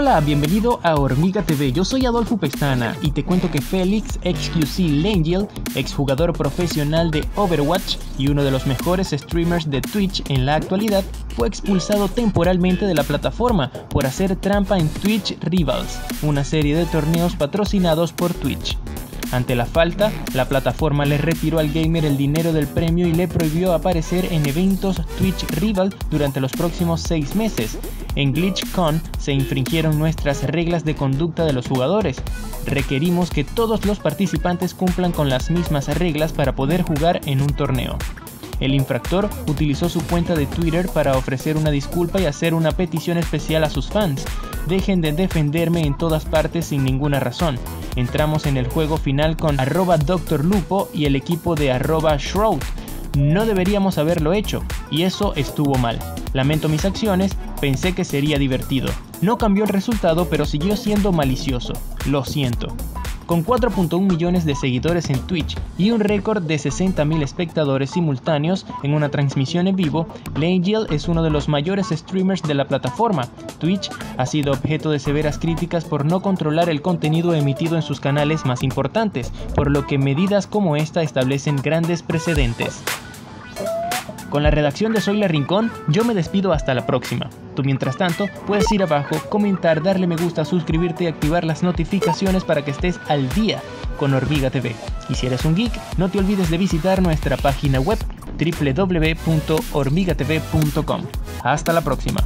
Hola, bienvenido a Hormiga TV, yo soy Adolfo Pestana y te cuento que Felix XQC Langell, exjugador profesional de Overwatch y uno de los mejores streamers de Twitch en la actualidad, fue expulsado temporalmente de la plataforma por hacer trampa en Twitch Rivals, una serie de torneos patrocinados por Twitch. Ante la falta, la plataforma le retiró al gamer el dinero del premio y le prohibió aparecer en eventos Twitch Rival durante los próximos 6 meses. En GlitchCon se infringieron nuestras reglas de conducta de los jugadores. Requerimos que todos los participantes cumplan con las mismas reglas para poder jugar en un torneo. El infractor utilizó su cuenta de Twitter para ofrecer una disculpa y hacer una petición especial a sus fans. Dejen de defenderme en todas partes sin ninguna razón. Entramos en el juego final con @DrLupo y el equipo de @Shroud. No deberíamos haberlo hecho, y eso estuvo mal. Lamento mis acciones, pensé que sería divertido. No cambió el resultado, pero siguió siendo malicioso. Lo siento. Con 4.1 millones de seguidores en Twitch y un récord de 60.000 espectadores simultáneos en una transmisión en vivo, Langell es uno de los mayores streamers de la plataforma. Twitch ha sido objeto de severas críticas por no controlar el contenido emitido en sus canales más importantes, por lo que medidas como esta establecen grandes precedentes. Con la redacción de Soy La Rincón, yo me despido hasta la próxima. Tú mientras tanto, puedes ir abajo, comentar, darle me gusta, suscribirte y activar las notificaciones para que estés al día con Hormiga TV. Y si eres un geek, no te olvides de visitar nuestra página web www.hormigatv.com. Hasta la próxima.